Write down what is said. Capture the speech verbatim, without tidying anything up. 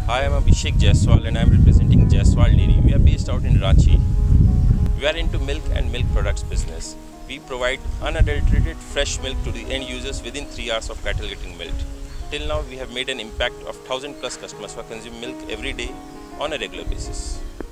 Hi, I'm Abhishek Jaiswal and I'm representing Jaiswal Dairy. We are based out in Ranchi. We are into milk and milk products business. We provide unadulterated fresh milk to the end users within three hours of cattle getting milked. Till now, we have made an impact of one thousand plus customers who consume milk every day on a regular basis.